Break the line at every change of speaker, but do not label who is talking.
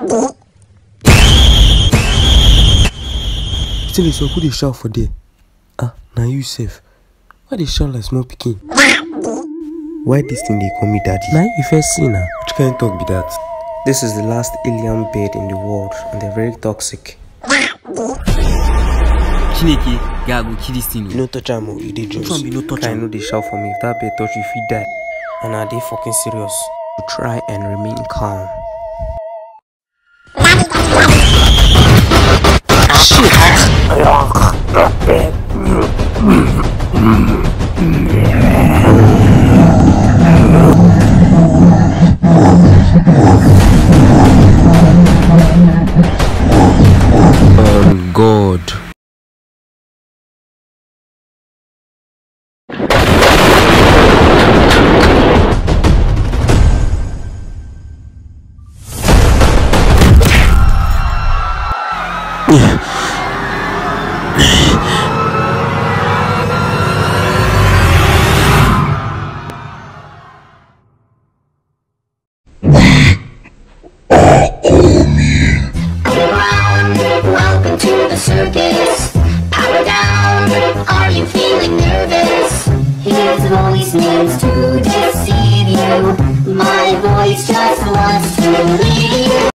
Still is who they shout for there? Ah, now you safe. Why they shout like small pikin? Why this thing they call me daddy? Now you first see now. Which kind of talk be that? This is the last alien bird in the world and they're very toxic.
Chineke, yeah, go kill this thing.
You no touch am, you dey dreams.
You no touch
I know they shout for me. If that bird touch you, if you die. And are they fucking serious? To try and remain calm. God.
Welcome to the circus. Power down. Are you feeling nervous? His voice means to deceive you. My voice just wants to leave